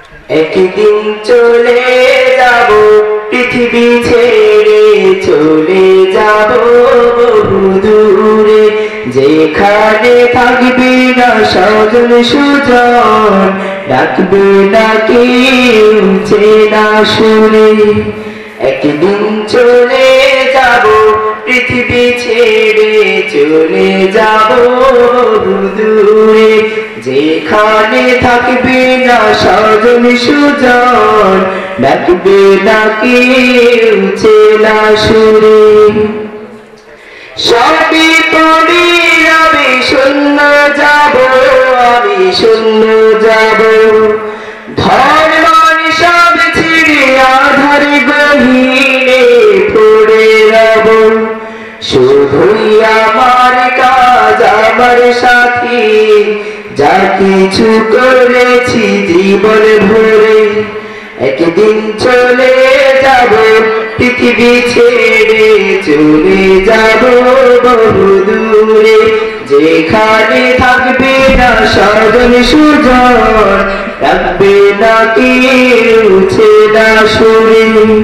একদিন চলে যাব পৃথিবী ছেড়ে, চলে যাব বহু দূরে, যেখানে থাকবে না স্বজন সুজন, ডাকবে না কেউ চেনা সুরে। একদিন চলে যাব পৃথিবী ছেড়ে, চলে যাব বহু দূরে, যেখানে থাকবে না স্বজন সুজন, ডাকবে না কেউ চেনা সুরে। সবই পড়ে আমি শূন্য যাব, আমি শূন্য যাব, ধর্মের সব ছেড়ে আধার গহীনে পড়ে রব। শুধুই আমার কাজ আমার সাথী, যা কিছু করেছি জীবন ভরে। একদিন চলে যাব পৃথিবী ছেড়ে, চলে যাব বহু দূরে, যেখানে থাকবে না স্বজন সুজন, ডাকবে না কেউ চেনা সুরে।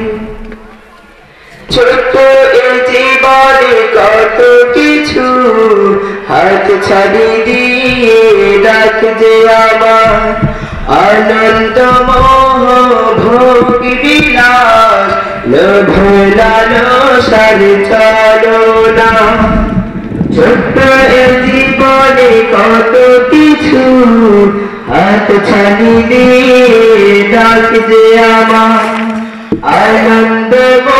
ছোট্ট এই জীবনে কত কিছু হাত ছাড়ি দিয়ে ডাক যে আমার, আনন্দ মোহ ভোগ বিলাস লোভ লালসার ছলনা। ছোট্ট এই জীবনে কত কিছু হাত ছাড়ি দিয়ে ডাক যে আমার, আনন্দ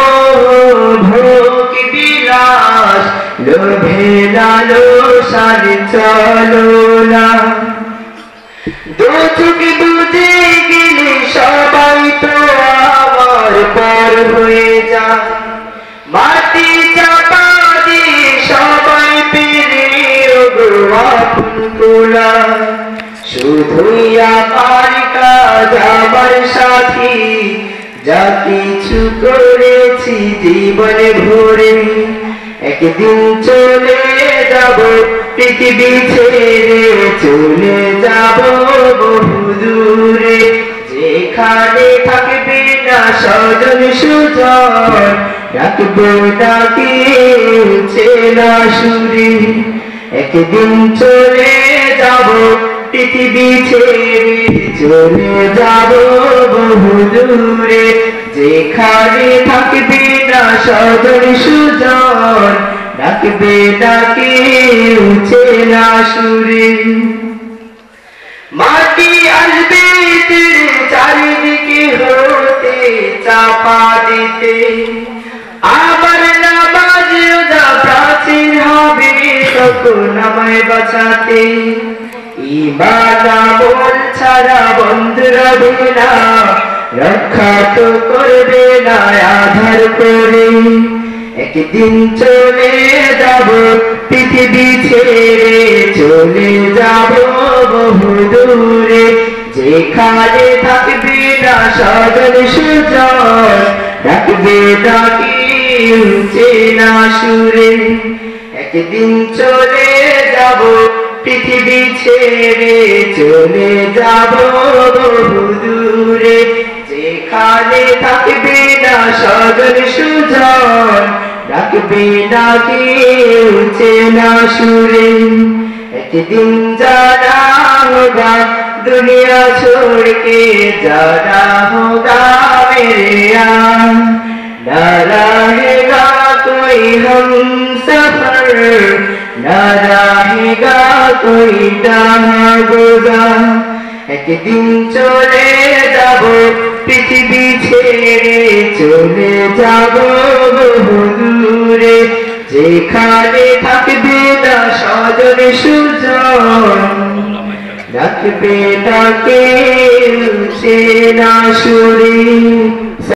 ভোগ বিলাস লোভে লালসার ছলনা। দু চোখ বুঝে গেলে সবাই তো আমার পর হয়ে যায়, মাটি চাপা দিয়ে সবাই পেরে আপন কোলা। শুধুই আমার কাজ আমার সাথী, যা কিছু করেছি জীবনে ভরে। একদিন চলে যাব পৃথিবী ছেড়ে, চলে যাব বহু দূরে, যেখানে থাকবে না স্বজন সুজন, ডাকবে না কেউ চেনা সুরে। একদিন চলে যাব পৃথিবী ছেড়ে, চলে যাব বহু দূরে, যেখানে থাকবে না স্বজন সুজন, ডাকবে না কেউ চেনা সুরে। মাটি আসবে তেরে চারিদিকে হতে চাপা দিতে, আমার নামাজ রোজা প্রাচীর হবে তখন আমায় বাঁচাতে। ঈমান আমল ছাড়া বন্ধু রবে না, রক্ষা তো করবে না আধার করে। একদিন চলে যাব পৃথিবী ছেড়ে, চলে যাব বহু দূরে, যেখানে থাকবে না স্বজন সুজন, ডাকবে না কেউ চেনা সুরে। একদিন চলে যাব পৃথিবী ছেড়ে, চলে যাব বহু দূরে, যেখানে থাকবে না স্বজন সুজন, ডাকবে না কেউ চেনা সুরে। একদিন जाना होगा दुनिया छोड़ के, जाना होगा मेरे यार, न रहेगा कोई हम सफर, न रहेगा कोई गुजार। একদিন চলে যাব পৃথিবী ছেড়ে, চলে যাব বহু দূরে, যেখানে থাকবে না স্বজন সুজন, ডাকবে না কেউ চেনা সুরে।